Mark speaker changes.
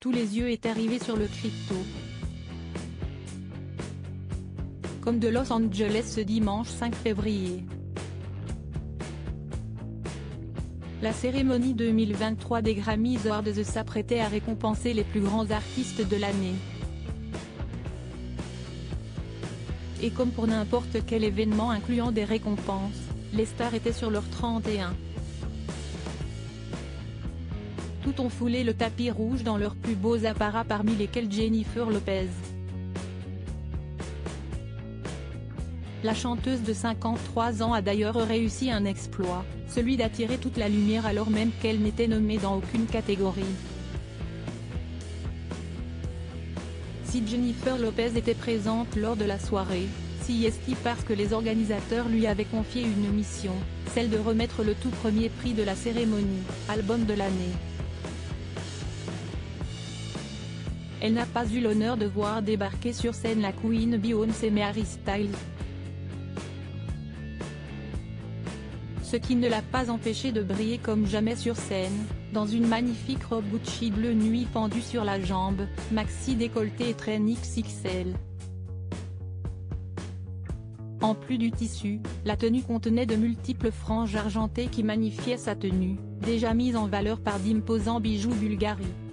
Speaker 1: tous les yeux étaient rivés sur le crypto. Comme de Los Angeles ce dimanche 5 février. La cérémonie 2023 des Grammy Awards s'apprêtait à récompenser les plus grands artistes de l'année. Et comme pour n'importe quel événement incluant des récompenses, les stars étaient sur leur 31. Tout ont foulé le tapis rouge dans leurs plus beaux apparats, parmi lesquels Jennifer Lopez. La chanteuse de 53 ans a d'ailleurs réussi un exploit, celui d'attirer toute la lumière alors même qu'elle n'était nommée dans aucune catégorie. Si Jennifer Lopez était présente lors de la soirée, c'est parce que les organisateurs lui avaient confié une mission, celle de remettre le tout premier prix de la cérémonie, album de l'année. Elle n'a pas eu l'honneur de voir débarquer sur scène la Queen Beyoncé mais Harry Styles. Ce qui ne l'a pas empêché de briller comme jamais sur scène, dans une magnifique robe Gucci bleu nuit pendue sur la jambe, maxi décolleté et traîne XXL. En plus du tissu, la tenue contenait de multiples franges argentées qui magnifiaient sa tenue, déjà mise en valeur par d'imposants bijoux Bulgari.